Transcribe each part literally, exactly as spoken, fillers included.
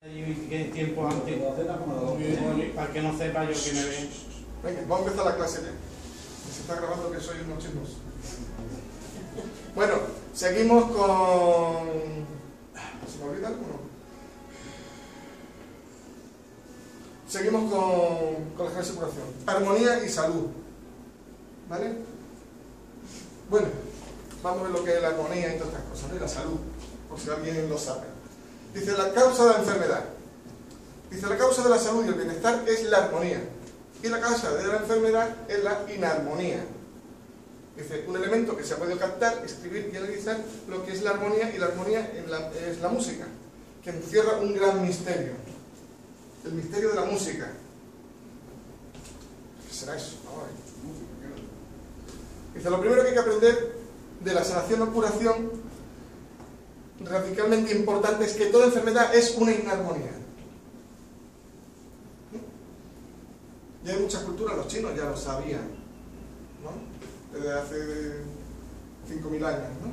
Y que tiempo antes, para que no sepa yo que me ve. Venga, vamos a empezar la clase ya. Se está grabando que soy unos chicos. Bueno, seguimos con... ¿Se me olvida algo? Seguimos con, con la clase de curación. Armonía y salud. ¿Vale? Bueno, vamos a ver lo que es la armonía y todas estas cosas, ¿no? Y la salud, por si alguien lo sabe. Dice, la causa de la enfermedad. Dice, la causa de la salud y el bienestar es la armonía. Y la causa de la enfermedad es la inarmonía. Dice, un elemento que se ha podido captar, escribir y analizar lo que es la armonía, y la armonía en la, es la música, que encierra un gran misterio. El misterio de la música. ¿Qué será eso? Dice, lo primero que hay que aprender de la sanación o curación, radicalmente importante, es que toda enfermedad es una inarmonía. Ya hay muchas culturas, los chinos ya lo sabían, ¿no? Desde hace cinco mil años, ¿no?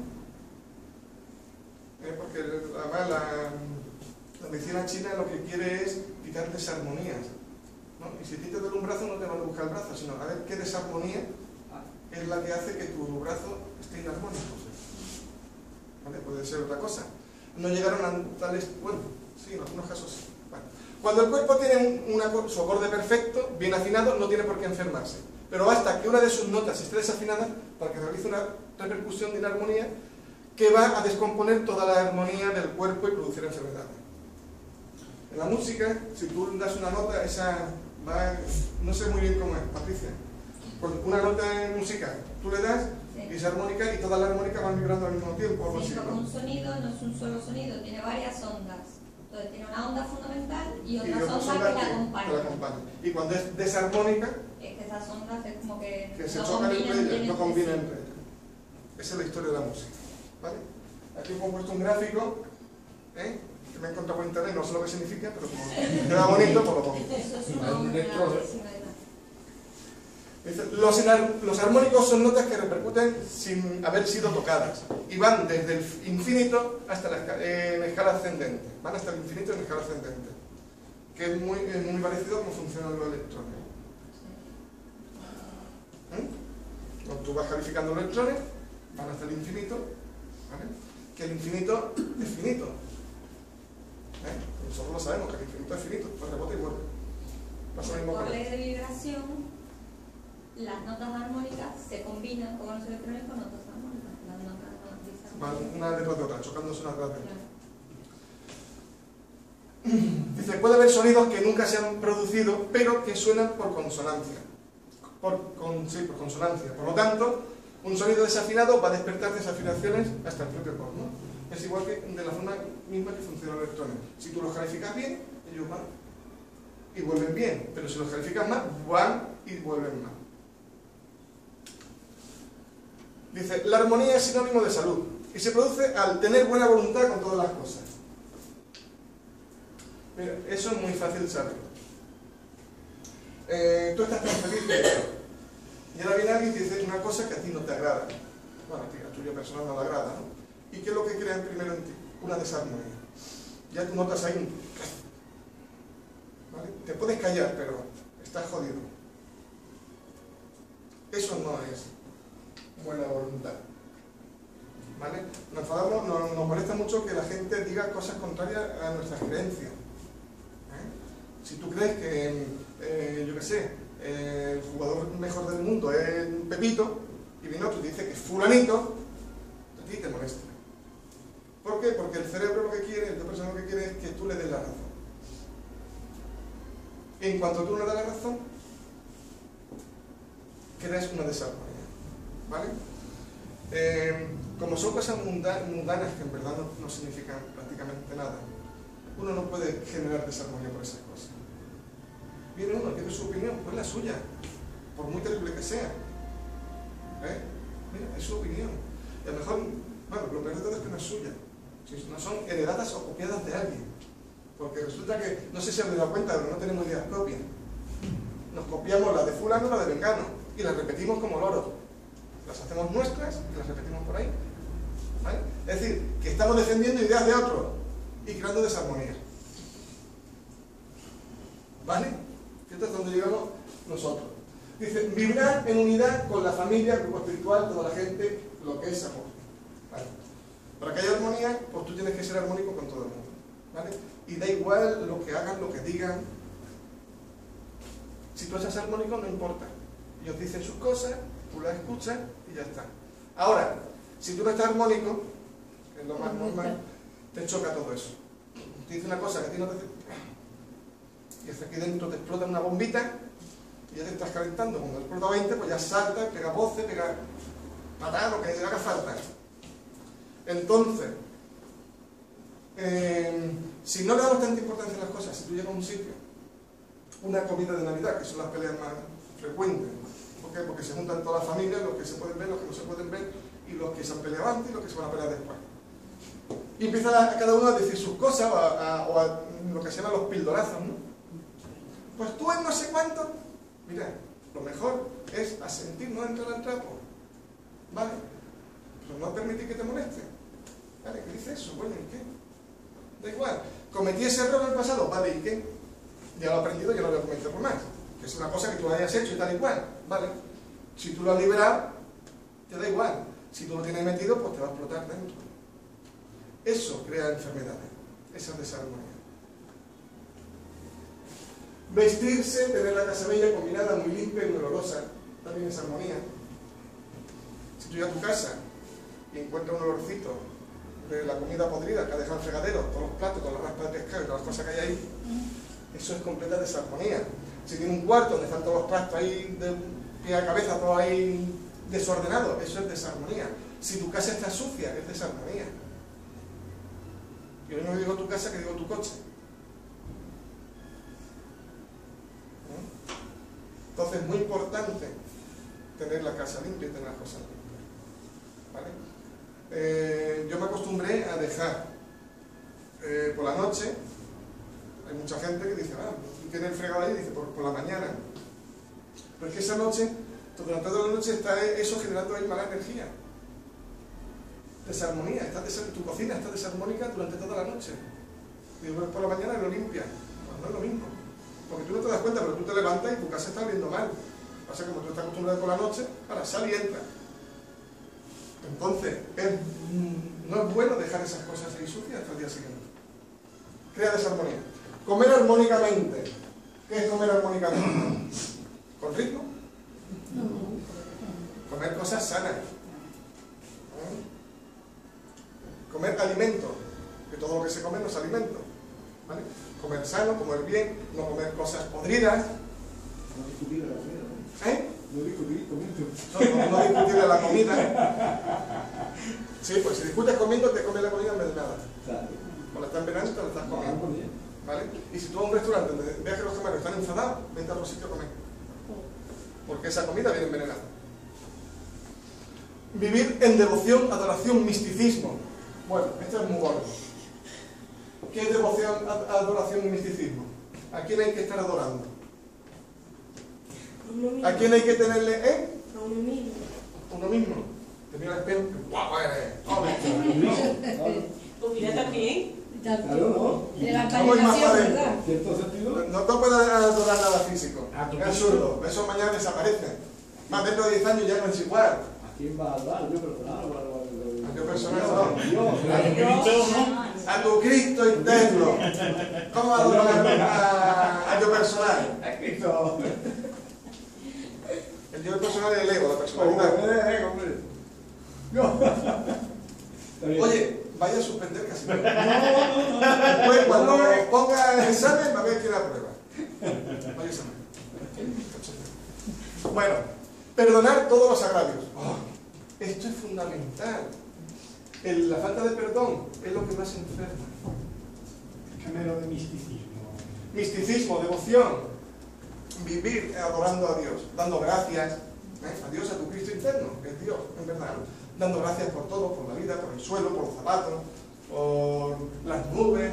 Eh, porque además la, la medicina china lo que quiere es quitar desarmonías, ¿no? Y si a ti te duele un brazo no te van a buscar el brazo, sino a ver qué desarmonía es la que hace que tu brazo esté inarmónico. ¿Vale? Puede ser otra cosa. No llegaron a tales... Bueno, sí, en algunos casos sí. Vale. Cuando el cuerpo tiene un, una, su acorde perfecto, bien afinado, no tiene por qué enfermarse. Pero basta que una de sus notas esté desafinada para que realice una repercusión de inarmonía que va a descomponer toda la armonía del cuerpo y producir enfermedades. En la música, si tú das una nota, esa va... No sé muy bien cómo es, Patricia. Una nota en música, tú le das... Y es armónica y todas las armónicas van vibrando al mismo tiempo. Sí, como un sonido no es un solo sonido, tiene varias ondas. Entonces tiene una onda fundamental y otras ondas que la acompañan. acompañan. Y cuando es desarmónica, es que esas ondas es como que, que se no chocan entre ellas, no combinan sí. entre ellas. Esa es la historia de la música. ¿Vale? Aquí he puesto un gráfico, ¿eh? Que me he encontrado por internet, no sé lo que significa, pero como queda bonito, pues lo pongo. Eso es una onda clarísima. Los, los armónicos son notas que repercuten sin haber sido tocadas y van desde el infinito hasta la escala, eh, en escala ascendente, van hasta el infinito en escala ascendente, que es muy, es muy parecido a cómo funcionan los electrones. ¿Mm? Cuando tú vas calificando los electrones, van hasta el infinito, ¿vale? Que el infinito es finito. ¿Eh? Nosotros lo sabemos, que el infinito es finito, pues rebota y vuelve. Pasa lo mismo con por ley de vibración, las notas armónicas se combinan con los electrones con notas armónicas. Las notas no van una detrás de otra, chocándose una detrás de otra. Claro. Dice, puede haber sonidos que nunca se han producido, pero que suenan por consonancia. Por, con, sí, por consonancia. Por lo tanto, un sonido desafinado va a despertar desafinaciones hasta el propio corno. Es igual que de la forma misma que funcionan los electrones. Si tú los calificas bien, ellos van y vuelven bien. Pero si los calificas mal, van y vuelven mal. Dice, la armonía es sinónimo de salud y se produce al tener buena voluntad con todas las cosas. Mira, eso es muy fácil saberlo. Eh, tú estás tan feliz de eso y ahora viene alguien y te dice una cosa que a ti no te agrada. Bueno, a ti, a tuya persona no le agrada, ¿no? ¿Y qué es lo que crea primero en ti? Una desarmonía. Ya tú notas ahí un... ¿Vale? Te puedes callar, pero estás jodido. Eso no es buena voluntad. ¿Vale? Nos enfadamos, nos, nos molesta mucho que la gente diga cosas contrarias a nuestras creencias. ¿Eh? Si tú crees que, eh, yo qué sé, eh, el jugador mejor del mundo es Pepito, y viene otro y te dice que es fulanito, a ti te molesta. ¿Por qué? Porque el cerebro lo que quiere, el persona lo que quiere es que tú le des la razón. En cuanto tú no le das la razón, creas una desarmonía. ¿Vale? Eh, como son cosas mundanas, mundanas que en verdad no, no significan prácticamente nada, uno no puede generar desarmonía por esas cosas. Viene uno, tiene su opinión, pues la suya, por muy terrible que sea. ¿Eh? Mira, es su opinión. Y a lo mejor, bueno, lo peor de todo es que no es suya, si no son heredadas o copiadas de alguien. Porque resulta que, no sé si habéis dado cuenta, pero no tenemos ideas propias. Nos copiamos la de fulano y la de vengano, y las repetimos como loros. Las hacemos nuestras y las repetimos por ahí. ¿Vale? Es decir, que estamos defendiendo ideas de otros y creando desarmonía. ¿Vale? Esto es donde llegamos nosotros. Dice, vibrar en unidad con la familia, el grupo espiritual, toda la gente, lo que es amor. ¿Vale? Para que haya armonía, pues tú tienes que ser armónico con todo el mundo. ¿Vale? Y da igual lo que hagan, lo que digan. Si tú estás armónico, no importa. Ellos dicen sus cosas, tú las escuchas y ya está. Ahora, si tú no estás armónico, que es lo más normal, te choca todo eso. Te dice una cosa que a ti no te... Y hasta aquí dentro te explota una bombita y ya te estás calentando. Cuando explota veinte, pues ya salta, pega voces, pega patada, lo que haga falta. Entonces, eh, si no le damos tanta importancia a las cosas, si tú llegas a un sitio, una comida de Navidad, que son las peleas más frecuentes, ¿por qué? Porque se juntan todas las familias, los que se pueden ver, los que no se pueden ver, y los que se han peleado antes y los que se van a pelear después. Y empieza a, cada uno a decir sus cosas, o a, a, o a lo que se llaman los pildorazos, ¿no? Pues tú en no sé cuánto, mira, lo mejor es asentir, no entrar al trapo, ¿vale? Pero no permitir que te moleste, ¿vale? ¿Qué dice eso? Bueno, ¿y qué? Da igual, cometí ese error en el pasado, ¿vale? ¿Y qué? Ya lo he aprendido, ya no lo voy a cometer por más, que es una cosa que tú hayas hecho y tal y cual, ¿vale? Si tú lo has liberado, te da igual, si tú lo tienes metido, pues te va a explotar dentro. Eso crea enfermedades, esa desarmonía. Vestirse, tener la casa bella, combinada, muy limpia y muy olorosa, también es armonía. Si tú llegas a tu casa y encuentras un olorcito de la comida podrida que ha dejado el fregadero, todos los platos, todas las raspas de pescado y todas las cosas que hay ahí, eso es completa desarmonía. Si tiene un cuarto donde están todos los trastos ahí de pie a cabeza, todo ahí desordenado, eso es desarmonía. Si tu casa está sucia, es desarmonía. Yo no digo tu casa, que digo tu coche. Entonces es muy importante tener la casa limpia y tener las cosas limpias. ¿Vale? Eh, yo me acostumbré a dejar eh, por la noche, hay mucha gente que dice, ah, tiene el fregado ahí, dice, por, por la mañana. Pero es que esa noche, durante toda la noche está eso generando ahí mala energía. Desarmonía, está des tu cocina está desarmónica durante toda la noche. Y después por la mañana lo limpia. Pues no es lo mismo. Porque tú no te das cuenta, pero tú te levantas y tu casa está oliendo mal. Pasa que como tú estás acostumbrado por la noche, ahora sal y entra. Entonces, es, no es bueno dejar esas cosas ahí sucias hasta el día siguiente. Crea desarmonía. Comer armónicamente. ¿Qué es comer armónicamente? ¿Con ritmo? Comer cosas sanas. Comer alimento, que todo lo que se come no es alimento, ¿vale? Comer sano, comer bien, no comer cosas podridas. No discutir la comida, ¿Eh? no discutir comiendo. No, no discutir la comida. Sí, pues si discutes comiendo, te comes la comida en vez de nada. Claro. Cuando estás envenenando, te la estás comiendo. Muy bien. ¿Vale? Y si tú vas a un restaurante donde veas que los camareros están enfadados, vete a otro sitio a comer. Porque esa comida viene envenenada. Vivir en devoción, adoración, misticismo. Bueno, esto es muy gordo. ¿Qué es devoción, adoración y misticismo? ¿A quién hay que estar adorando? ¿A quién hay que tenerle, eh? A uno mismo. Uno mismo. Te mira al espejo, ¡qué guapo eres! Pues mira también. Claro, De la Vamos más para calefacción, adentro. ¿verdad? ¿no? ¿Cierto sentido? No te puedes adorar nada físico. A tu Es absurdo. Eso mañana desaparece. Más dentro de diez años ya no es igual. ¿A quién va a dar? Yo personal o al ¿A qué personal no? Dios, A Cristo, ¿no? A tu Cristo interno. ¿Cómo adorar a, a yo personal? a Cristo. El yo personal es el ego, la personalidad. Eh, hombre. No. Oye, vaya a suspender casi todo. Después, cuando ponga el examen, va a ver quién aprueba. Vaya examen. Bueno, perdonar todos los agravios. Oh, esto es fundamental. El, la falta de perdón es lo que más enferma. Género de misticismo. Misticismo, devoción. Vivir adorando a Dios, dando gracias ¿eh? a Dios, a tu Cristo interno, que es Dios, en verdad. Dando gracias por todo, por la vida, por el suelo, por los zapatos, por las nubes.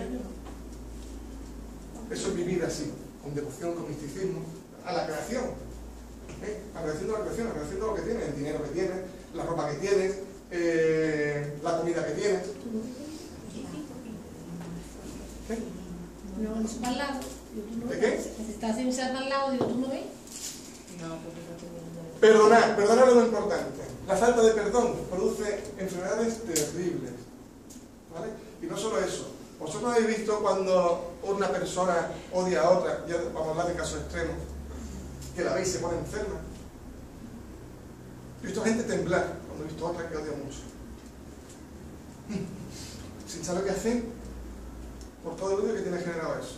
Eso es vivir así, con devoción, con misticismo, a la creación. ¿eh? Agradeciendo a la creación, agradeciendo lo que tienes, el dinero que tienes, la ropa que tienes, eh, la comida que tienes. ¿Eh? No, cuando se va al lado, digo, tú no ¿De ves. qué? Que se está haciendo se va al lado, digo, tú no ves. No, porque no tengo nada. Perdonar, perdonar es lo importante. La falta de perdón produce enfermedades terribles. ¿Vale? Y no solo eso. Vosotros habéis visto cuando una persona odia a otra, ya vamos a hablar de casos extremos, que la veis y se pone enferma. He visto gente temblar cuando he visto a otra que odia mucho. Sin saber qué hacer por todo el odio que tiene generado eso.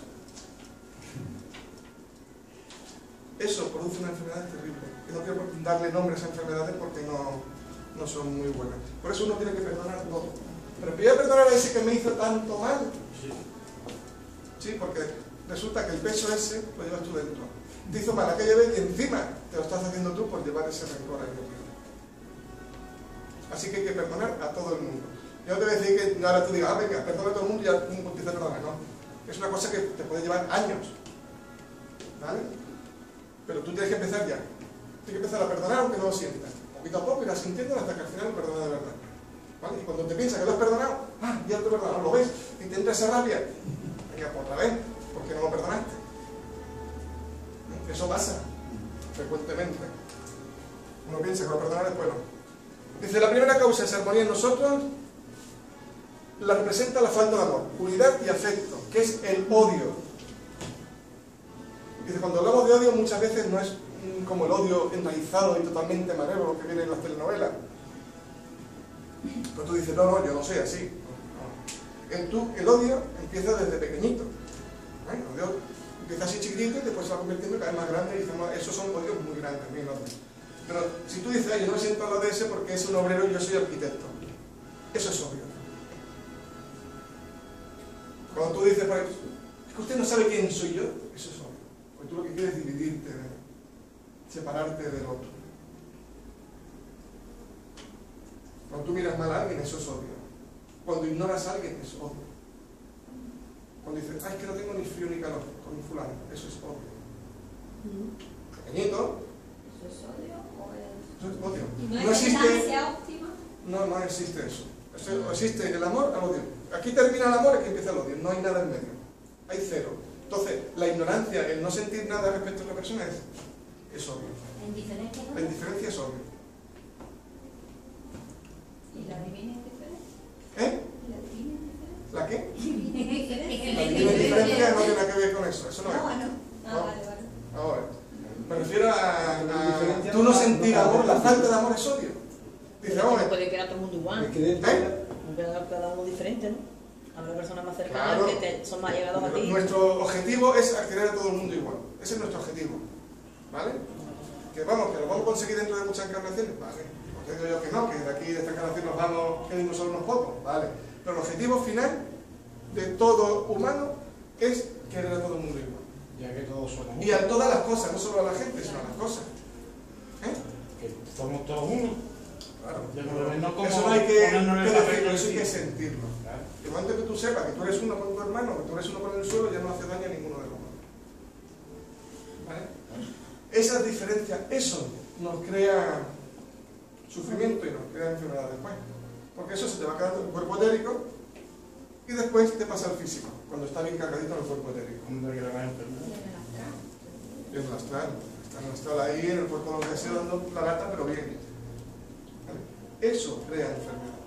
Eso produce una enfermedad terrible. Y no quiero darle nombre a esas enfermedades porque no, no son muy buenas. Por eso uno tiene que perdonar todo. Pero voy a perdonar a ese que me hizo tanto mal. Sí. Sí, porque resulta que el peso ese lo llevas tú dentro. Te hizo mal aquella vez y encima te lo estás haciendo tú por llevar ese rencor ahí dentro. Así que hay que perdonar a todo el mundo. Yo no te voy a decir que ahora tú digas, ah, venga, perdona a todo el mundo y ya empieza a perdonar. No. Es una cosa que te puede llevar años. ¿Vale? Pero tú tienes que empezar ya. Tienes que empezar a perdonar aunque no lo sientas. Poquito a poco irás sintiéndolo hasta que al final lo perdonas de verdad. ¿Vale? Y cuando te piensas que lo has perdonado, ah, ya te he perdonado, lo ves, y te entra esa rabia. Venga, pues otra vez, porque no lo perdonaste. Eso pasa frecuentemente. Uno piensa que lo perdona después no. Dice, la primera causa de desarmonía en nosotros la representa la falta de amor, unidad y afecto, que es el odio. Dice, cuando hablamos de odio muchas veces no es como el odio enraizado y totalmente malévolo que viene en las telenovelas. Pero tú dices, no, no, yo no soy así. No. El, tú, el odio empieza desde pequeñito. ¿Eh? El odio empieza así chiquitito y después se va convirtiendo cada vez más grande y dice, no, esos son odios muy grandes, muy enormes. Pero si tú dices, ay, yo no me siento a lo de ese porque es un obrero y yo soy arquitecto. Eso es obvio. Cuando tú dices, pues, es que usted no sabe quién soy yo, eso es obvio. Porque tú lo que quieres es dividirte, separarte del otro. Cuando tú miras mal a alguien, eso es obvio. Cuando ignoras a alguien, es obvio. Cuando dices, ay, es que no tengo ni frío ni calor con un fulano, eso es obvio. Pequeñito. ¿Eso es odio o es...? Eso es odio. ¿Y no No es existe, distancia óptima? no, no existe eso. Eso- Existe el amor al odio. Aquí termina el amor y aquí empieza el odio. No hay nada en medio. Hay cero. Entonces, la ignorancia, el no sentir nada respecto a la persona es, es obvio. ¿En diferencia no? La indiferencia es obvio. ¿Y la divina es diferente? ¿Eh? ¿Y la divina es diferente? ¿La qué? ¿Divina es diferente? La divina indiferencia no tiene nada que ver con eso. Eso no No, es. no. Ah, No. vale, vale. Ahora, me refiero a, a tú no sentir amor, la falta de amor es odio. Dice, Pero vamos, no puede quedar todo el mundo igual. Es que dentro ¿Eh? Queda cada uno diferente, ¿no? Habrá personas más cercanas Claro. que te, son más llegados a ti. nuestro objetivo es acceder a todo el mundo igual. Ese es nuestro objetivo. ¿Vale? Que vamos, que lo vamos a conseguir dentro de muchas encarnaciones. Vale. Porque digo yo que no, que de aquí de esta encarnación nos vamos, que solo unos pocos. Vale. Pero el objetivo final de todo humano es querer a todo el mundo igual. Ya que todos somos Y a todas las cosas, no solo a la gente, sino a las cosas. ¿Eh? que somos todos uno. Claro. Ya no, no como Eso no hay que, ponernos en que el papel decirlo, del eso hay que sitio. sentirlo. Claro. El momento que tú sepas que tú eres uno con tu hermano, que tú eres uno con el suelo, ya no hace daño a ninguno de los dos. ¿Vale? Esas diferencias, eso nos crea sufrimiento y nos crea enfermedad después. Porque eso se te va quedando en el cuerpo etérico y después te pasa al físico, cuando está bien cargadito en el cuerpo etérico. Como de que la gran enfermedad. Y en el astral. Y en el astral. Está en el astral ahí, en el cuerpo de los deseos, dando la lata, pero bien. ¿Vale? Eso crea enfermedad.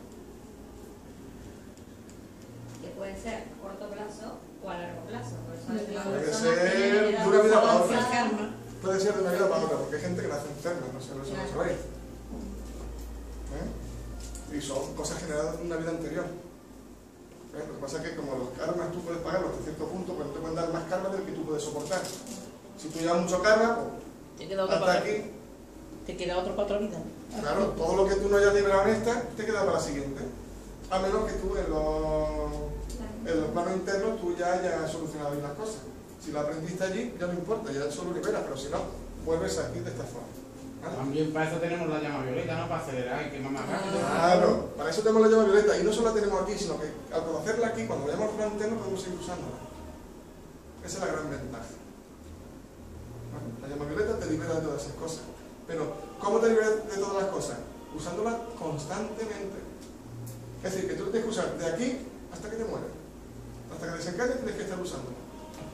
Que puede ser a corto plazo o a largo plazo. Por eso hay Puede personas que ser tienen de una vida para avanzada otra. karma. Puede ser de una vida para otra, porque hay gente que nace enferma, no sé, eso no Claro. sabéis. ¿Eh? Y son cosas generadas en una vida anterior. ¿Eh? Lo que pasa es que como los karmas tú puedes pagarlos hasta cierto punto, pues no te pueden dar más karma del que tú puedes soportar. Si tú llevas mucho karma, pues Te queda otro hasta para aquí, Te queda otro para otra vida. claro, todo lo que tú no hayas liberado en esta, te queda para la siguiente. A menos que tú en los, en los planos internos tú ya hayas solucionado bien las cosas. Si lo aprendiste allí, ya no importa, ya solo liberas, pero si no, vuelves aquí de esta forma. ¿Vale? También para eso tenemos la llama violeta, ¿no? Para acelerar y quemar más rápido. Claro, para eso tenemos la llama violeta y no solo la tenemos aquí, sino que al conocerla aquí, cuando vayamos al plano interno podemos seguir usándola. Esa es la gran ventaja. ¿Vale? La llama violeta te libera de todas esas cosas. Pero, ¿cómo te libera de todas las cosas? Usándola constantemente. Es decir, que tú tienes que usar de aquí hasta que te mueras. Hasta que desencarnes tienes que estar usándola.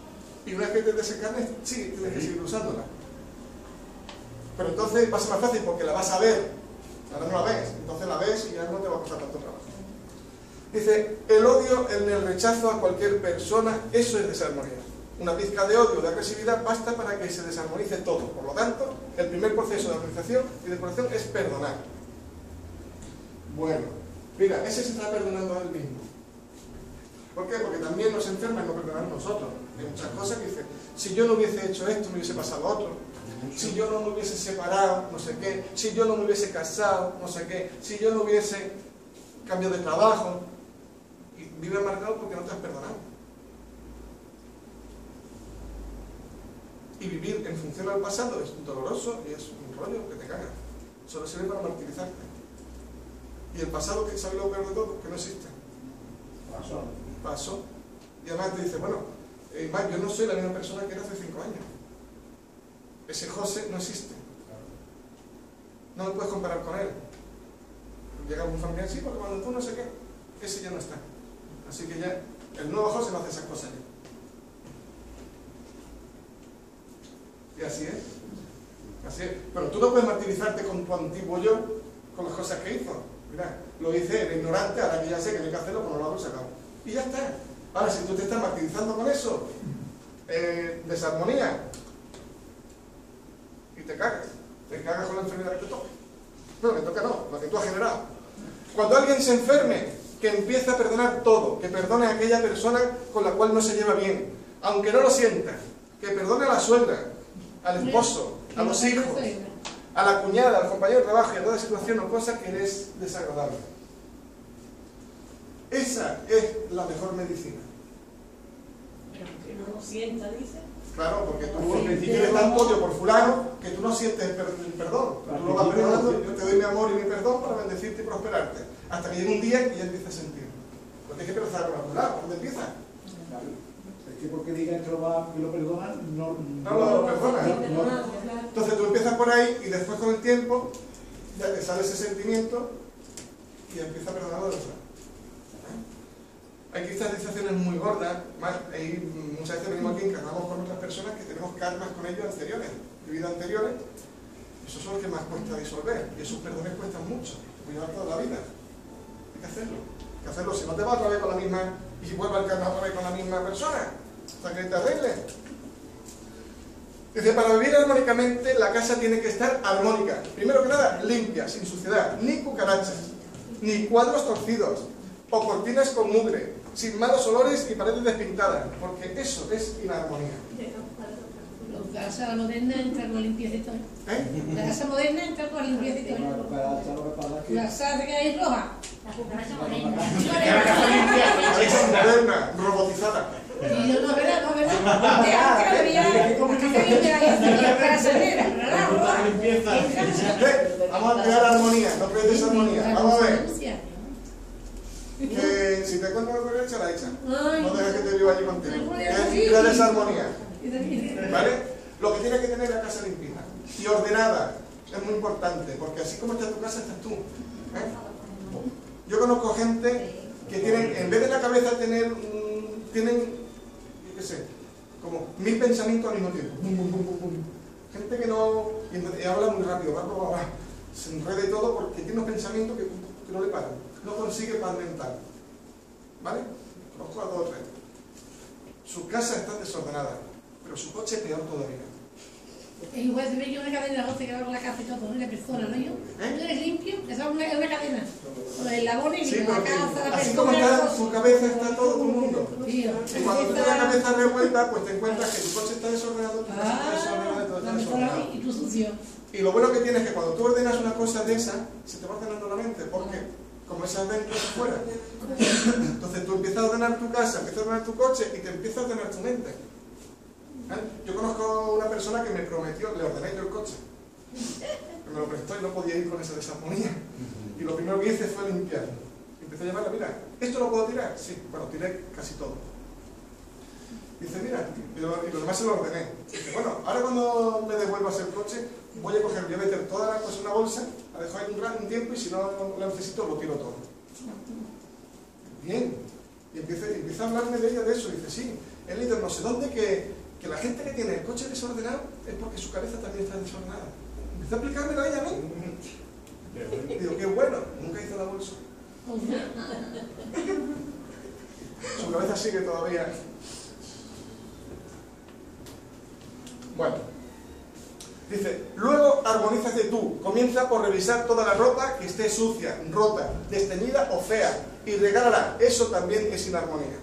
Y una vez que te desencarnes, sí, tienes que seguir usándola. Pero entonces va a ser más fácil porque la vas a ver. Ahora no la ves, entonces la ves y ya no te va a costar tanto trabajo. Dice, el odio en el rechazo a cualquier persona, eso es desarmonía. Una pizca de odio, de agresividad, basta para que se desarmonice todo. Por lo tanto, el primer proceso de armonización y de curación es perdonar. Bueno, mira, ese se está perdonando a él mismo. ¿Por qué? Porque también nos enferma y no perdonamos nosotros. Hay muchas cosas que dicen, si yo no hubiese hecho esto, me hubiese pasado otro. Si yo no me hubiese separado, no sé qué. Si yo no me hubiese casado, no sé qué. Si yo no hubiese cambiado de trabajo. Y vive amargado porque no te has perdonado. Y vivir en función al pasado es doloroso y es un rollo que te caga. Solo sirve para martirizarte. Y el pasado, que sabe lo peor de todo, que no existe. Pasó. Pasó. Y además te dice, bueno, eh, Mike, yo no soy la misma persona que era hace cinco años. Ese José no existe. No me puedes comparar con él. Llega un familiar, sí, porque cuando tú no sé qué, ese ya no está. Así que ya, el nuevo José no hace esas cosas ya. Y así es. Así es. Pero tú no puedes martirizarte con tu antiguo yo, con las cosas que hizo. Mira, lo hice, era ignorante, ahora que ya sé que no hay que hacerlo, pues no lo hago y se acabó. Y ya está. Ahora, si tú te estás martirizando con eso, eh, desarmonía, y te cagas, te cagas con la enfermedad que te toque. No, que toca no, la que tú has generado. Cuando alguien se enferme, que empiece a perdonar todo, que perdone a aquella persona con la cual no se lleva bien, aunque no lo sienta, que perdone a la suegra, al esposo, a los hijos, a la cuñada, al compañero de trabajo y a toda situación o cosa que le es desagradable. Esa es la mejor medicina. Pero que no lo sienta, dice. Claro, porque tú tienes tanto odio por fulano que tú no sientes el perdón. Tú lo vas perdonando, yo te doy mi amor y mi perdón para bendecirte y prosperarte. Hasta que llegue un día que ya empiezas a sentir. Pues tienes que empezar por algún lado. ¿Dónde empieza? Claro. Es que porque digan que lo, va, que lo perdonan, no, No lo perdonas. no, no. Entonces tú empiezas por ahí y después con el tiempo ya te sale ese sentimiento y empieza a perdonar a los demás. Hay cristalizaciones muy gordas, más, hay, muchas veces venimos aquí y encarnamos con otras personas que tenemos karmas con ellos anteriores, de vida anteriores. Esos son los que más cuesta disolver y esos perdones cuestan mucho, cuidar toda la vida. Hay que hacerlo, hay que hacerlo, si no te vas otra vez con la misma y vuelve a encarnar otra vez con la misma persona, hasta que te arregle. Dice, para vivir armónicamente la casa tiene que estar armónica. Primero que nada, limpia, sin suciedad, ni cucarachas, ni cuadros torcidos, o cortinas con mugre, sin malos olores y paredes despintadas, porque eso es inarmonía. La casa moderna entra con limpiecito. ¿Eh? La casa moderna entra con limpiecito. Una cucaracha lo que pasa es que- La casa que hay roja. La cucaracha moderna. Esa moderna, robotizada. Y yo no es verdad, no es verdad. De antes había como que había la casa negra, pero la roja. ¿Eh? Vamos a crear armonía, no crees desarmonía. Vamos a ver. Que si te encuentras una cucaracha, la echan. No dejes que te viva allí contigo. Es crear desarmonía. ¿Vale? Lo que tienes que tener es la casa limpita y ordenada. Es muy importante, porque así como está tu casa, estás tú. ¿Eh? Yo conozco gente que tienen, en vez de la cabeza tener, um, tienen, yo qué sé, como mil pensamientos al mismo tiempo. Bum, bum, bum, bum, bum. Gente que no, y entonces, y habla muy rápido, va, va, va, se enreda y todo porque tiene unos pensamientos que, que no le paran. No consigue paz mental. ¿Vale? Conozco a dos o tres. Su casa está desordenada, pero su coche peor todavía. Es igual se ve que una cadena roja que va con la casa y todo, ¿no? La persona, ¿no? Yo, ¿Eh? tú eres limpio, esa es una, es una cadena. Con el labor y Sí, la porque casa, la así persona. como está su cabeza, está todo tu mundo. Tío, Y cuando tú tienes la cabeza revuelta, pues te encuentras que tu coche está desordenado, tu casa está desordenada y todo está desordenado. Y tú sucio. Y lo bueno que tienes es que cuando tú ordenas una cosa de esa, se te va ordenando la mente, porque como esas dentro es fuera. Entonces tú empiezas a ordenar tu casa, empiezas a ordenar tu coche y te empieza a ordenar tu mente. ¿Eh? Yo conozco una persona que me prometió, le ordené yo el coche, que me lo prestó y no podía ir con esa desarmonía. Y lo primero que hice fue limpiarlo. Empecé a llamarle, mira, ¿esto lo puedo tirar? Sí, bueno, tiré casi todo. Dice, mira, y lo, y lo demás se lo ordené. Dice, bueno, ahora cuando me devuelvas el coche, voy a coger, voy a meter todas las cosas en una bolsa, la dejo ahí un, rato, un tiempo y si no la necesito, lo tiro todo. Bien. Y empieza, empieza a hablarme de ella de eso. Dice, sí, he leído no sé dónde que, que que la gente que tiene el coche desordenado es porque su cabeza también está desordenada. Empezó a explicármelo a ella a mí. Y digo, qué bueno, nunca hizo la bolsa. Su cabeza sigue todavía. Bueno. Dice, luego armonízate tú. Comienza por revisar toda la ropa que esté sucia, rota, desteñida o fea. Y regálala. Eso también es inarmonía.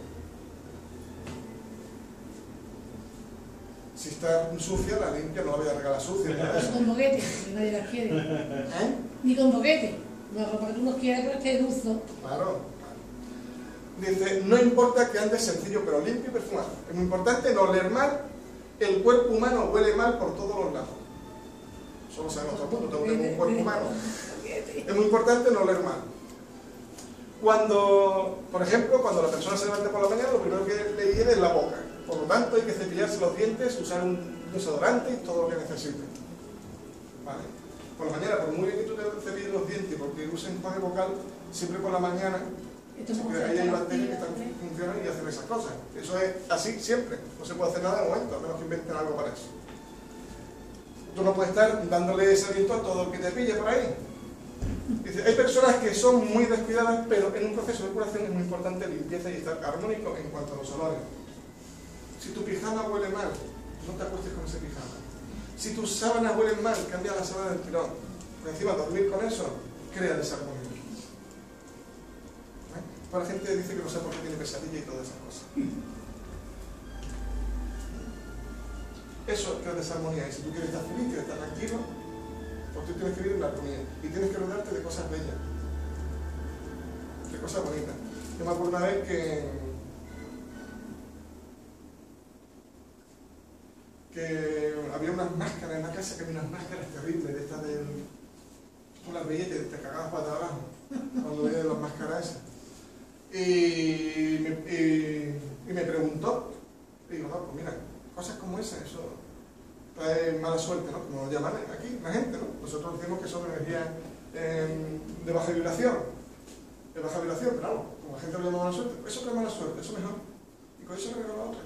Si está sucia, la limpia, no la voy a regalar sucia. Ni con boquete, que nadie la quiere. ¿Eh? Ni con boquete. La ropa que tú no quieras que esté de uso. Claro. Dice, no importa que andes sencillo, pero limpio y perfumado. Es muy importante no oler mal. El cuerpo humano huele mal por todos los lados. Solo sabemos todo el mundo, todos tenemos un cuerpo humano. Es muy importante no oler mal. Cuando, por ejemplo, cuando la persona se levanta por la mañana, lo primero que le hiede es la boca. Por lo tanto, hay que cepillarse los dientes, usar un desodorante y todo lo que necesite. ¿Vale? Por la mañana, por muy bien que tú te cepilles los dientes, porque uses enjuague vocal, siempre por la mañana, siempre ahí hay bacterias que están, funcionan y hacen esas cosas. Eso es así siempre. No se puede hacer nada de momento, a menos que inventen algo para eso. Tú no puedes estar dándole ese aliento a todo el que te pille por ahí. Dice, hay personas que son muy descuidadas, pero en un proceso de curación es muy importante limpieza y estar armónico en cuanto a los olores. Si tu pijama huele mal, no te acuestes con ese pijama. Si tus sábanas huelen mal, cambia la sábana del tirón. Por encima, dormir con eso crea desarmonía. ¿Eh? Pues la gente dice que no sabe por qué tiene pesadilla y todas esas cosas. Eso crea desarmonía. Y si tú quieres estar feliz, quieres estar tranquilo, pues tú tienes que vivir en la armonía. Y tienes que rodearte de cosas bellas. De cosas bonitas. Yo me acuerdo una vez que... que había unas máscaras en la casa, que había unas máscaras terribles, de estas de... con las belletas, te cagabas para abajo, cuando veías las máscaras esas. Y me, y, y me preguntó, y digo, no, pues mira, cosas como esas, eso trae mala suerte, ¿no? Como lo llaman aquí la gente, ¿no? Nosotros decimos que son energías eh, de baja vibración, de baja vibración, pero no, como la gente lo llama mala suerte, eso trae mala suerte, eso mejor. Y con eso le regalo a otra.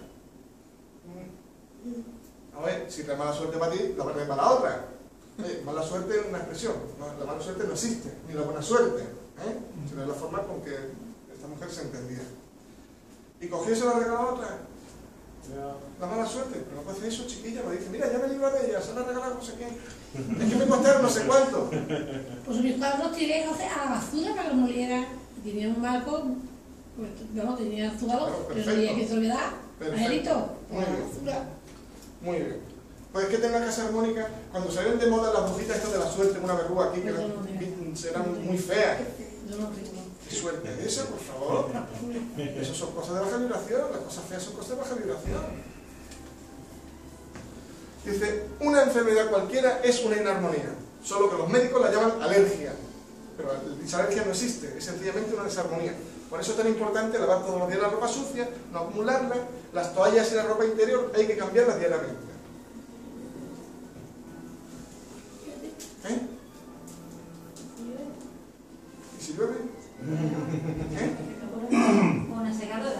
A ver, si trae mala suerte para ti, la va a traer para la otra. Oye, mala suerte es una expresión, la mala suerte no existe, ni la buena suerte, ¿eh? Sino es la forma con que esta mujer se entendía. Y cogió y se la regaló a otra. La mala suerte, pero no puede hacer eso, chiquilla, me dice, mira, ya me libro de ella, se la regalado no sé quién. Es que me costaron no sé cuánto. Pues mis padres los tiré a la basura para que no moliera. Tenía un marco, pues, no, tenía azulado, Claro, pero no había que soledad. Angelito, Muy a la bien. basura. Muy bien. Pues es que tenga casa armónica, cuando salieron de moda las brujitas estas de la suerte, una verruga aquí, que eran, eran muy feas. Yo no tengo. ¿Qué suerte es esa, por favor? Eso son cosas de baja vibración, las cosas feas son cosas de baja vibración. Dice, una enfermedad cualquiera es una inarmonía, solo que los médicos la llaman alergia. Pero esa alergia no existe, es sencillamente una desarmonía. Por eso es tan importante lavar todos los días la ropa sucia, no acumularla, las toallas y la ropa interior hay que cambiarlas diariamente. ¿Eh? ¿Y si llueve? ¿Eh? Una secadora.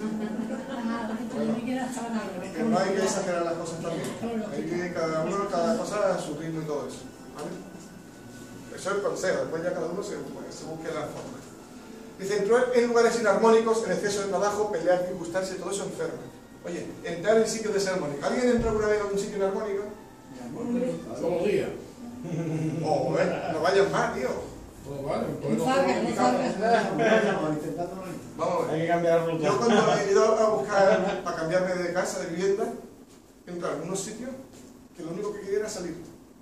Que no hay que exagerar las cosas también. Hay que cada uno, cada cosa a su ritmo y todo eso. ¿Vale? Eso es el consejo, después ya cada uno se, se busque la forma. Dice, entrar en lugares inarmónicos, en exceso de trabajo, pelear, disgustarse, todo eso enferma. Oye, entrar en sitios desarmónicos. ¿Alguien entra alguna vez en un sitio inarmónico? Todos los días. Oh, eh, no vayas más, tío. Pues vale, pues No salgas, no salgas. Vamos a ver. hay que cambiar la ruta. Yo cuando he ido a buscar para cambiarme de casa, de vivienda, entro a algunos sitios que lo único que quería era salir.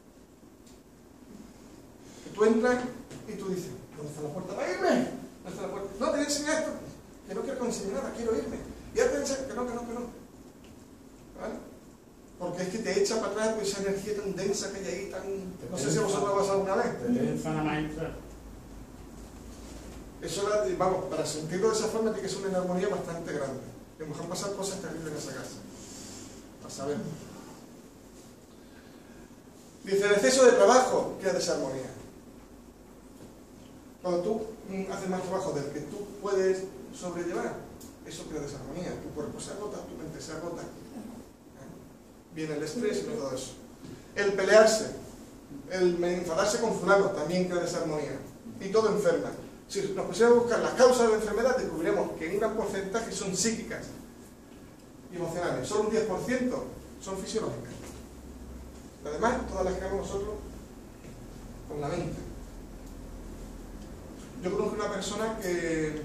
Que tú entras y tú dices, ¿dónde está la puerta para irme? ¿Dónde está la puerta? No, te voy a enseñar esto. Que no quiero que me enseñe nada, quiero irme. Y ya te enseño que no, que no, que no. ¿Vale? Porque es que te echa para atrás esa energía tan densa que hay ahí, tan... No sé si a vosotros ha pasado alguna vez. Sana maestra. Eso era, vamos, para sentirlo de esa forma tiene que ser una inarmonía bastante grande. Y a lo mejor pasan cosas terribles en esa casa. A saber. Dice, el exceso de trabajo crea desarmonía. Cuando tú mm, haces más trabajo del que tú puedes sobrellevar, eso crea desarmonía. Tu cuerpo se agota, tu mente se agota. ¿Eh? viene el estrés y todo eso. El pelearse, el enfadarse con fulano también crea desarmonía. Y todo enferma. Si nos pusiéramos a buscar las causas de la enfermedad, descubriremos que un gran porcentaje son psíquicas y emocionales. Solo un diez por ciento son fisiológicas. Además, todas las creamos nosotros con la mente. Yo conozco una persona que,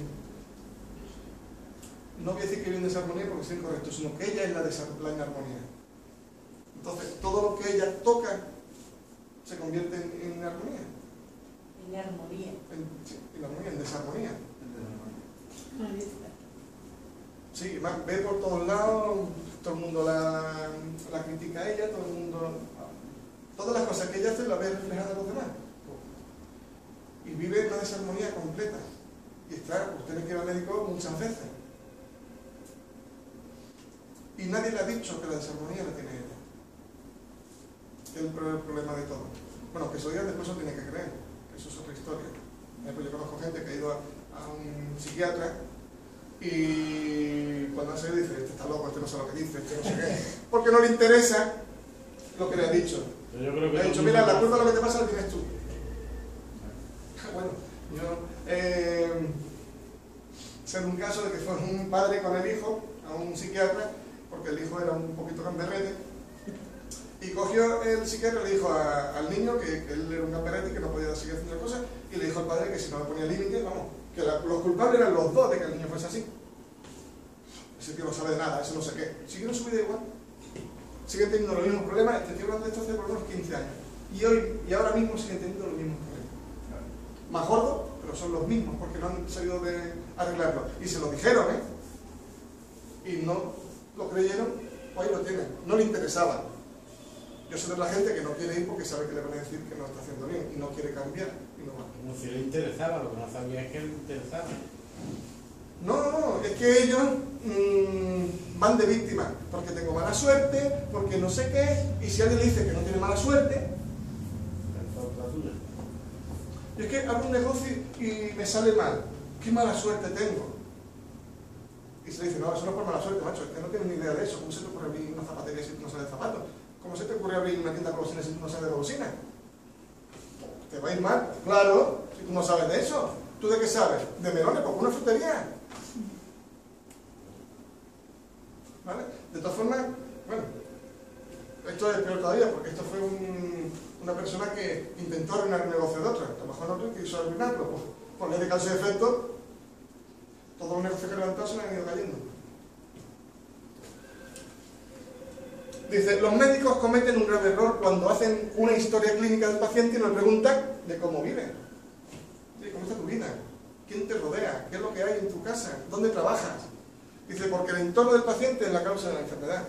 no voy a decir que vive en desarmonía porque es incorrecto, sino que ella es la, la inarmonía. Entonces, todo lo que ella toca se convierte en, en armonía. En armonía. En, sí, en armonía, en desarmonía. Sí, más, ve por todos lados, todo el mundo la, la critica a ella, todo el mundo... Todas las cosas que ella hace las ve reflejadas en los demás. Y vive en una desarmonía completa. Y es claro, usted tiene que ir al médico muchas veces. Y nadie le ha dicho que la desarmonía la tiene ella. Es el problema de todo. Bueno, que eso diga después lo tiene que creer. Que eso es otra historia. Pues yo conozco gente que ha ido a, a un psiquiatra y cuando ha salido dice, este está loco, este no sabe lo que dice, este no sé qué. Porque no le interesa lo que le ha dicho. Yo creo que le ha dicho, mira, la culpa de lo que te pasa la tienes tú. Bueno, yo... Eh, sé de un caso de que fue un padre con el hijo a un psiquiatra, porque el hijo era un poquito gamberrete, y cogió el psiquiatra y le dijo a, al niño que, que él era un gamberrete y que no podía seguir haciendo cosas, y le dijo al padre que si no le ponía límites, vamos, que la, los culpables eran los dos de que el niño fuese así. Ese tío no sabe de nada, ese no sé qué. Siguieron su vida igual. Siguen teniendo los mismos problemas. Este tío hablando de esto hace por lo menos quince años. Y hoy, y ahora mismo siguen teniendo los mismos problemas. Más gordos, pero son los mismos, porque no han sabido de arreglarlo. Y se lo dijeron, ¿eh? Y no lo creyeron, pues ahí lo tienen. No le interesaba. Yo soy de la gente que no quiere ir porque sabe que le van a decir que no está haciendo bien y no quiere cambiar y no va. Como si le interesaba, lo que no sabía es que le interesaba. No, no, no, es que ellos mmm, van de víctima, porque tengo mala suerte, porque no sé qué, y si alguien le dice que no tiene mala suerte, y es que abro un negocio y me sale mal, qué mala suerte tengo. Y se le dice, no, eso no es por mala suerte, macho, es que no tienes ni idea de eso. ¿Cómo se te ocurre abrir una zapatería si no sabes de zapatos? ¿Cómo se te ocurre abrir una tienda de golosinas si tú no sabes de golosinas? ¿Te va a ir mal? Claro, si tú no sabes de eso. ¿Tú de qué sabes? De melones, porque una frutería. ¿Vale? De todas formas, bueno, esto es peor todavía, porque esto fue un, una persona que intentó arruinar el negocio de otra. Trabajó en otro y quiso arruinarlo. Pues, por ley de causa y efecto, todos los negocios que levantados se le han ido cayendo. Dice, los médicos cometen un grave error cuando hacen una historia clínica del paciente y nos preguntan de cómo vive. Sí, ¿cómo está tu vida? ¿Quién te rodea? ¿Qué es lo que hay en tu casa? ¿Dónde trabajas? Dice, porque el entorno del paciente es la causa de la enfermedad.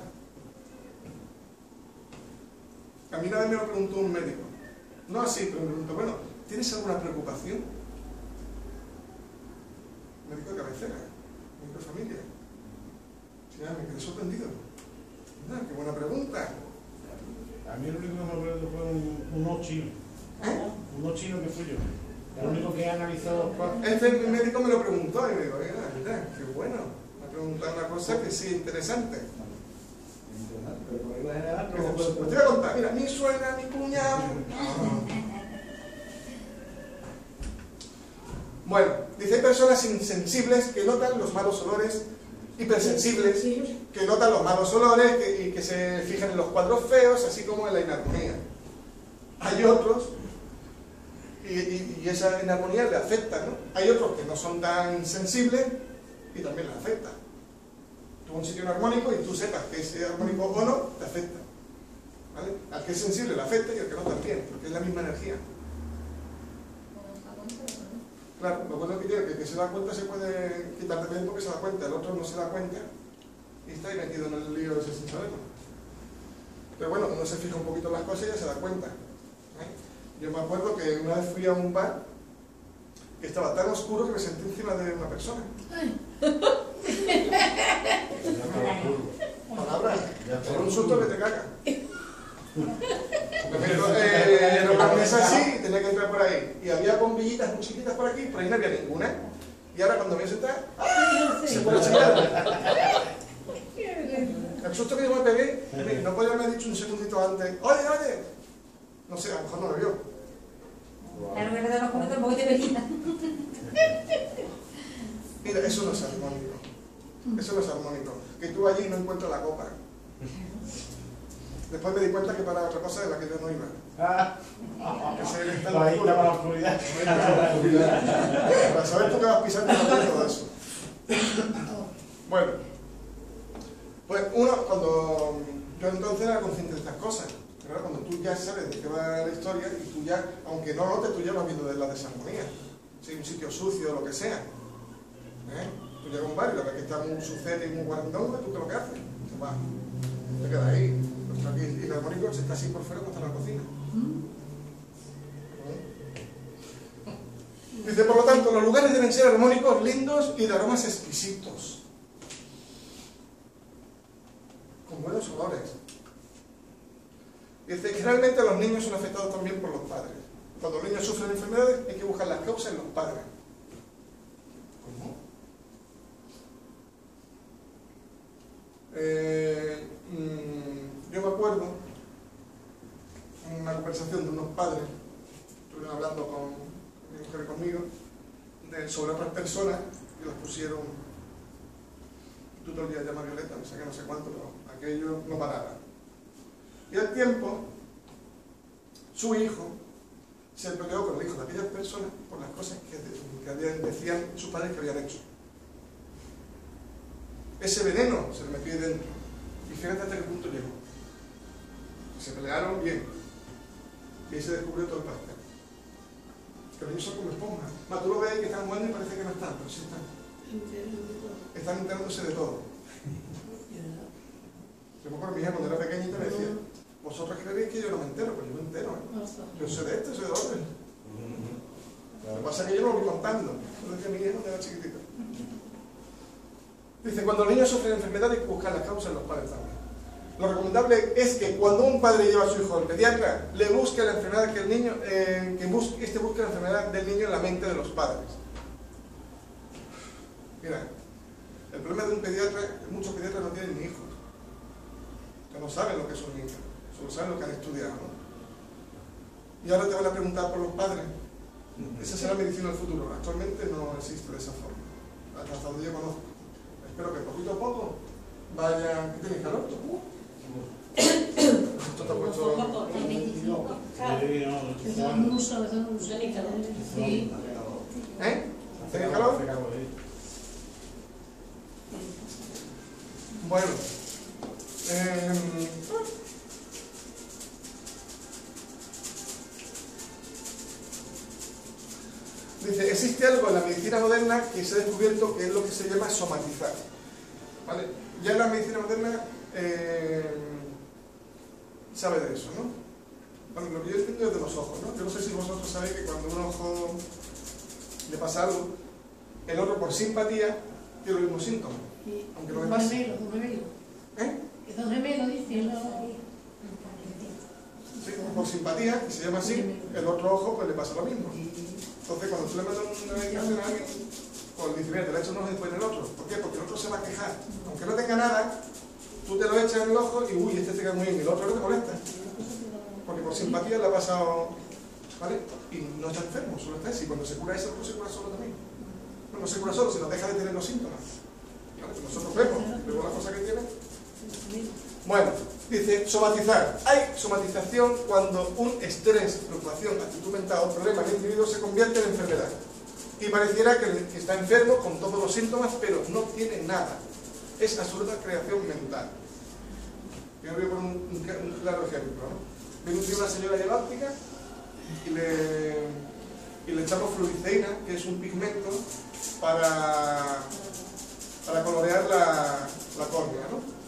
A mí una vez me lo preguntó un médico. No así, pero me preguntó, bueno, ¿tienes alguna preocupación? Médico de cabecera, médico de familia. Sí, me quedé sorprendido. Ah, qué buena pregunta. A mí lo único que me acuerdo fue un, uno chino. ¿Eh? Uno chino que fui yo. Lo único que analizó... Este médico me lo preguntó y me dijo, mira, mira, qué bueno. Me ha preguntado una cosa que sí, interesante. Pero por regla general, Pues, no pues, se te puede- voy a contar, mira, mi suegra, mi cuñado. Bueno, dice, hay personas insensibles que notan los malos olores, hipersensibles, que notan los malos olores que, y que se fijan en los cuadros feos, así como en la inarmonía. Hay otros, y, y, y esa inarmonía le afecta, ¿no? Hay otros que no son tan sensibles y también le afecta. Tú vas a un sitio inarmónico y tú sepas que es armónico o no, te afecta. ¿Vale? Al que es sensible le afecta y al que no también, porque es la misma energía. Claro, lo bueno que tiene que el que se da cuenta se puede quitar de medio porque se da cuenta, el otro no se da cuenta y está ahí metido en el lío ese sin saberlo. Pero bueno, uno se fija un poquito en las cosas y ya se da cuenta. ¿eh? Yo me acuerdo que una vez fui a un bar que estaba tan oscuro que me senté encima de una persona. Palabras, por un susto que te caga. Me meto, eh, en una mesa así y tenía que entrar por ahí. Y había bombillitas muy chiquitas por aquí, por ahí no había ninguna. Y ahora cuando me voy a sentar, ¡ah! Se pone a chillar. El susto que yo me pegué, no podía haber dicho un segundito antes, oye, oye, no sé, a lo mejor no me vio. Claro que de los cometas un poco de venida. Mira, eso no es armónico. Eso no es armónico. Que tú allí no encuentras la copa. Después me di cuenta que para otra cosa de la que yo no iba. Que se está en la Ahí estaba la oscuridad. Para saber tú que vas pisando todo eso. Bueno, pues uno, cuando yo entonces era consciente de estas cosas, pero ahora cuando tú ya sabes de qué va la historia y tú ya, aunque no notes, tú ya vas viendo de la desarmonía. Si hay un sitio sucio o lo que sea, ¿eh? Tú llegas a un bar y la verdad que está muy sucede y muy guarandón, ¿tú qué es lo que haces? Te vas, te quedas ahí. Nuestro aquí el armónico se está así por fuera como está en la cocina. Dice, por lo tanto, los lugares deben ser armónicos, lindos y de aromas exquisitos, con buenos olores. Dice, generalmente los niños son afectados también por los padres. Cuando los niños sufren enfermedades hay que buscar las causas en los padres. ¿Cómo? Eh, mmm, yo me acuerdo en una conversación de unos padres, estuvieron hablando con mi mujer y conmigo, de, sobre otras personas y las pusieron, tú todo el día llamas Violeta, no sé qué, no sé cuánto, pero aquello no paraba. Y al tiempo, su hijo se peleó con el hijo de aquellas personas por las cosas que, que habían, decían sus padres que habían hecho. Ese veneno se le metió ahí dentro. Y fíjate hasta qué punto llegó. Se pelearon bien. Y ahí se descubrió todo el pastel. Que los niños son como esponjas. Más tú lo ves ahí que están jugando y parece que no están, pero sí están. Están enterándose de todo. Yo me acuerdo, mi hija cuando era pequeñita me decía, vosotros creéis que yo no me entero, pues yo me entero, ¿eh? Yo sé de esto, sé de otro. Lo que pasa es que yo no lo voy contando. Eso decía mi hija cuando era chiquitita. Dice, cuando los niños sufren enfermedad hay que buscar las causas en los padres también. Lo recomendable es que cuando un padre lleva a su hijo al pediatra, le busque la enfermedad que el niño, eh, que busque, este busque la enfermedad del niño en la mente de los padres. Mira, el problema de un pediatra es que muchos pediatras no tienen ni hijos. Que no saben lo que es un niño, solo saben lo que han estudiado, ¿no? Y ahora te van a preguntar por los padres. Esa será la medicina del futuro. Actualmente no existe de esa forma. Hasta donde yo conozco. Espero que poquito a poco vaya... ¿Qué tienes calor? Uh. Esto te ha puesto... ¿Eh? ¿Tienes calor? Bueno. Eh... Dice, existe algo en la medicina moderna que se ha descubierto que es lo que se llama somatizar. ¿Vale? Ya la medicina moderna eh, sabe de eso, ¿no? Bueno, lo que yo entiendo es de los ojos, ¿no? Yo no sé si vosotros sabéis que cuando un ojo le pasa algo, el otro por simpatía tiene los mismos síntomas. Aunque lo demás... ¿Eh? Que son gemelos, dicen. Sí, por simpatía, que se llama así, el otro ojo pues le pasa lo mismo. Entonces, cuando tú le mandas una medicación a alguien, pues dice, mira, te le echas un ojo y después en el otro. ¿Por qué? Porque el otro se va a quejar. Aunque no tenga nada, tú te lo echas en el ojo y uy, este te queda muy bien, y el otro no te molesta. Porque por simpatía le ha pasado, ¿vale? Y no está enfermo, solo está ese. Y cuando se cura ese, otro se cura solo también. No, no se cura solo, sino deja de tener los síntomas. ¿Vale? Pues nosotros vemos, vemos la cosa que tiene. Bueno, dice, somatizar. Hay somatización cuando un estrés, preocupación, actitud mental o problema del individuo se convierte en enfermedad. Y pareciera que, que está enfermo con todos los síntomas, pero no tiene nada. Es absoluta creación mental. Yo voy a poner un, un, un claro ejemplo, ¿no? Viene un tío, una señora diabática y le, y le echamos fluoresceína, que es un pigmento para, para colorear la, la córnea, ¿no?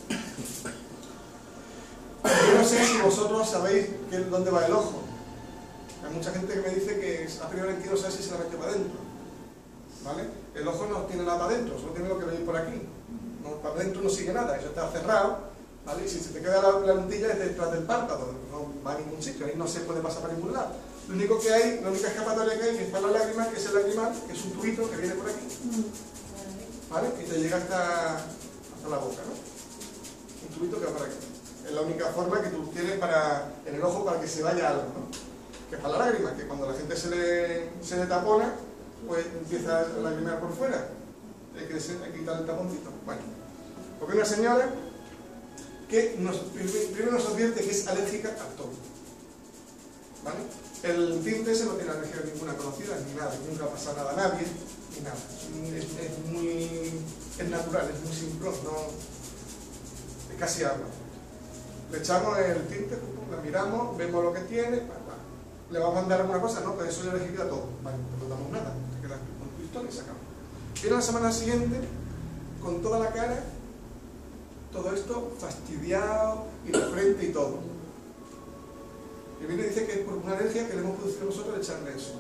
Yo no sé si vosotros sabéis que, dónde va el ojo. Hay mucha gente que me dice que a priori quiero saber si se la metió para adentro. ¿Vale? El ojo no tiene nada para adentro, solo tiene lo que veis por aquí. No, para adentro no sigue nada, eso está cerrado. ¿Vale? Y si se te queda la, la lentilla es detrás del párpado, no va a ningún sitio, ahí no se puede pasar para ningún lado. Lo único que hay, la única escapatoria que hay es para la lágrima, que es el lagrimal, que es un tubito que viene por aquí. ¿Vale? Y te llega hasta, hasta la boca, ¿no? Un tubito que va para aquí. Es la única forma que tú tienes para, en el ojo para que se vaya algo, ¿no? Que es para la lágrima, que cuando la gente se le, se le tapona, pues empieza a lagrimear por fuera. Hay que, hay que quitar el taponcito. Bueno, porque una señora que nos, primero nos advierte que es alérgica a todo. ¿Vale? El tinte ese no tiene alergia ninguna conocida, ni nada, nunca pasa nada a nadie, ni nada. Es, es muy... es natural, es muy simple, no... es casi agua. Le echamos el tinte, la miramos, vemos lo que tiene, bah, bah. Le vamos a mandar alguna cosa, no, pues eso le alérgica a todo. Vale, no le damos nada, se queda con tu historia y se acaba. Viene la semana siguiente, con toda la cara, todo esto fastidiado, y la frente y todo. Y viene y dice que es por una alergia que le hemos producido nosotros de echarle eso.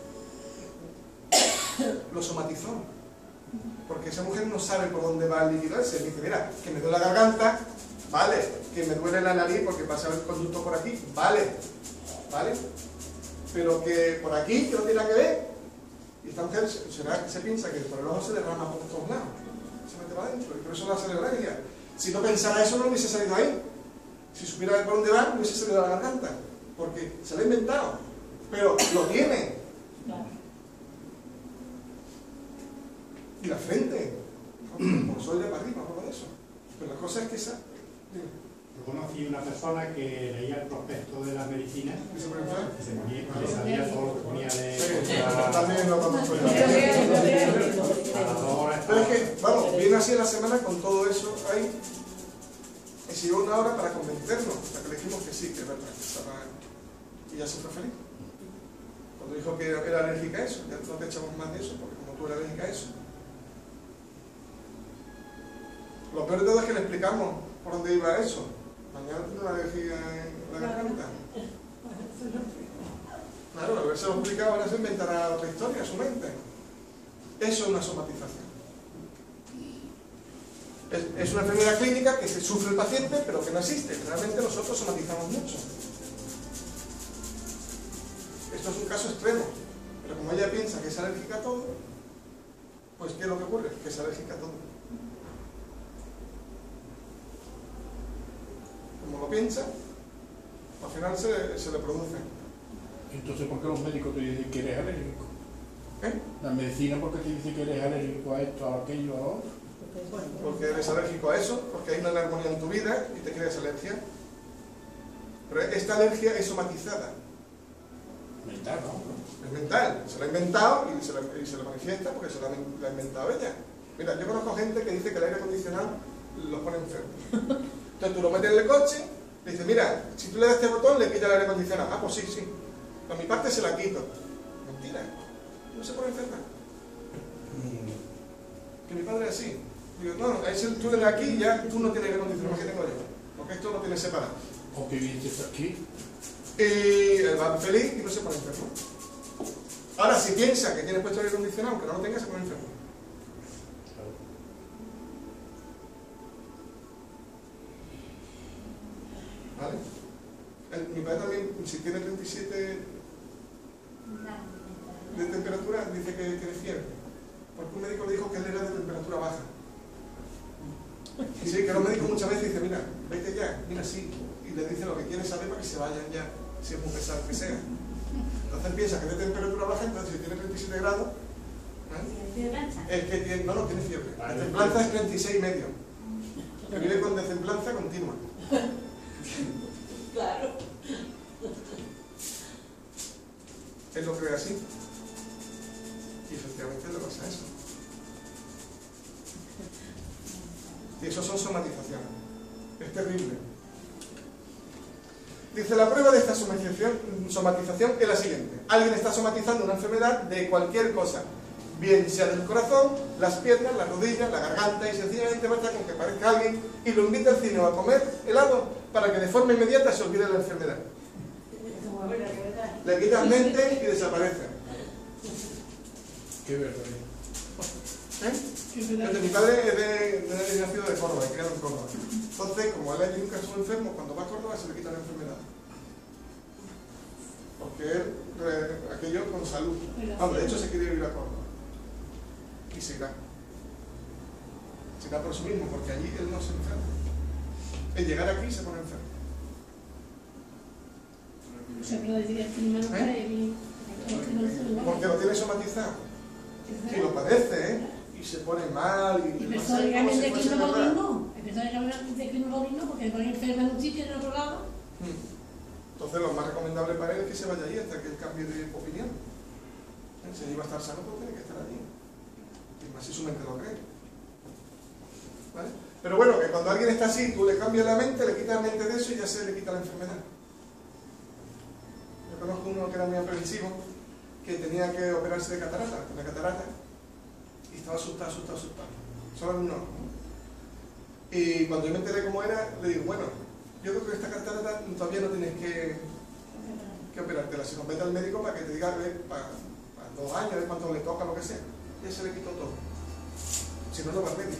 Lo somatizó. Porque esa mujer no sabe por dónde va el líquido ese. Dice, mira, que me duele la garganta, vale. Que me duele la nariz porque pasa el conducto por aquí, vale. ¿Vale? Pero que por aquí, que no tiene nada que ver. Y esta mujer se, se piensa que por el ojo se derrama por todos lados. Se mete para adentro. Y por eso la sale la alergia. Si no pensara eso, no hubiese salido ahí. Si supiera por dónde va, no hubiese salido a la garganta. Porque se lo ha inventado. Pero lo tiene. Y la frente. Por soy de para arriba, por de eso. Pero la cosa es que esa... Yo conocí una persona que leía el prospecto de las medicinas ¿Y se pone enfermo? y se ponía, y le salía todo lo que ponía de... Sí, la- también lo conozco. a las dos horas Pero es estaba- que, vamos, viene así en la semana con todo eso ahí. Y se llevó una hora para convencernos, hasta que le dijimos que sí, que es verdad, que estaba... Y ya se fue feliz. Cuando dijo que era alérgica a eso, ya no te echamos más de eso, porque como tú eres alérgica a eso. Lo peor de todo es que le explicamos por dónde iba eso. Mañana tiene una alergia en la garganta. Claro, al haberse lo explicado, ahora se inventará otra historia en su mente. Eso es una somatización. Es, es una enfermedad clínica que se sufre el paciente, pero que no existe. Realmente nosotros somatizamos mucho. Esto es un caso extremo, pero como ella piensa que es alérgica a todo, pues ¿qué es lo que ocurre? Que es alérgica a todo. Como lo piensa, al final se, se le produce. Entonces, ¿por qué los médicos te dicen que eres alérgico? ¿Eh? La medicina, ¿por qué te dice que eres alérgico a esto, a aquello, a lo otro? Porque eres alérgico a eso, porque hay una armonía en tu vida y te creas alergia. Pero esta alergia es somatizada. Mental, ¿no? Es mental, se lo ha inventado y se lo, y se lo manifiesta porque se lo ha, lo ha inventado ella. Mira, yo conozco gente que dice que el aire acondicionado los pone enfermos. Entonces tú lo metes en el coche, le dices, mira, si tú le das este botón le quita el aire acondicionado. Ah, pues sí, sí. A mi parte se la quito. Mentira, no se pone enferma. Que mi padre es así. Digo, no, es tú de aquí y ya tú no tienes aire acondicionado, que tengo yo. Porque esto lo tienes separado. O que vienes aquí. Y él va feliz y no se pone enfermo. Ahora, si piensa que tiene puesto aire acondicionado, aunque no lo tenga, se pone enfermo. ¿Vale? El, mi padre también, si tiene treinta y siete de temperatura, dice que tiene fiebre. Porque un médico le dijo que él era de temperatura baja. Sí, que los médicos muchas veces dicen, mira, vete ya, mira así. Y le dicen lo que quiere saber para que se vayan ya, si es muy pesado que sea. Entonces piensa que es de temperatura baja, entonces si tiene treinta y siete grados, ¿eh? Es que tiene, no, no, tiene fiebre. La templanza es treinta y seis y medio. Que vive con desemplanza continua. Claro. Él lo cree así. Y efectivamente le pasa eso. Y eso son somatizaciones. Es terrible. Dice, la prueba de esta somatización, somatización es la siguiente. Alguien está somatizando una enfermedad de cualquier cosa. Bien sea del corazón, las piernas, las rodillas, la garganta, y sencillamente basta con que parezca alguien y lo invita al cine o a comer helado para que de forma inmediata se olvide la enfermedad. Le quitas mente y desaparece. Qué verdad. ¿Eh? Entonces, mi padre es de, de, de nacido de Córdoba, criado en Córdoba. Entonces, como él allí nunca estuvo enfermo, cuando va a Córdoba se le quita la enfermedad. Porque él, eh, aquello con salud. Vamos, de hecho se quiere ir a Córdoba. Y se irá. Se irá por eso mismo, porque allí él no se enferma. El llegar aquí se pone enfermo. eso, pero decir que el clima no cae bien. El clima no se lo va. Porque lo tiene somatizado. Y lo padece, ¿eh? Y se pone mal. Y, Y no sé, personas que como hablan si de fuese verdad. climología, hay personas que hablan de climología porque ponen enferma en un sitio y en otro lado. Entonces lo más recomendable para él es que se vaya allí hasta que él cambie de opinión. ¿Eh? Si allí va a estar sano, pues tiene que estar allí. Y más si su mente lo cree. ¿Vale? Pero bueno, que cuando alguien está así, tú le cambias la mente, le quitas la mente de eso y ya se le quita la enfermedad. Yo conozco uno que era muy aprensivo, que tenía que operarse de catarata, con la catarata, y estaba asustado, asustado, asustado. Solo en un ojo. Y cuando yo me enteré cómo era, le digo, bueno, yo creo que esta catarata todavía no tienes que, que operártela, sino vete al médico para que te diga, a ver, para, para dos años, a ver cuánto le toca, lo que sea. Y se le quitó todo. Si no, no va al médico.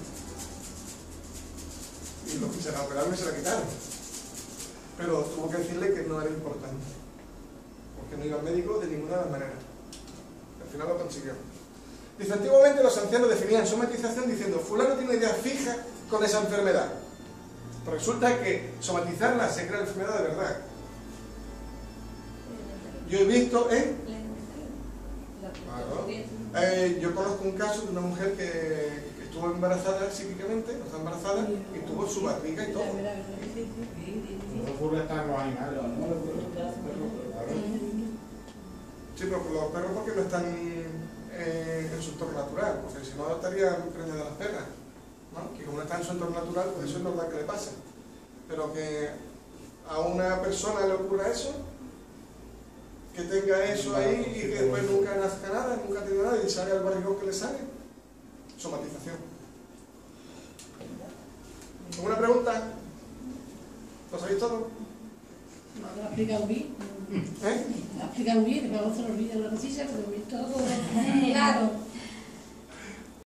Y los que se la operaron y se la quitaron. Pero tuvo que decirle que no era importante. Porque no iba al médico de ninguna de las maneras. Al final lo consiguió. Dice, antiguamente los ancianos definían somatización diciendo, fulano tiene una idea fija con esa enfermedad. Pero resulta que somatizarla se crea la enfermedad de verdad. Yo he visto, ¿eh? Claro. Eh, yo conozco un caso de una mujer que, que estuvo embarazada psíquicamente, no está embarazada, y tuvo su barriga y todo. No ocurre estar en los animales. Sí, pero con los perros porque no están eh, en su entorno natural, porque si no estarían preñadas las perras, ¿no? Que como no están en su entorno natural, pues eso es normal que le pase. Pero que a una persona le ocurra eso, que tenga eso ahí y que después nunca nazca nada, nunca tenga nada y sale al barrigón que le sale, somatización. ¿Alguna pregunta? ¿Lo sabéis todo? No, lo ha explicado bien. ¿Eh? Lo ha explicado bien, después no se lo olvida una cosilla, pero todo.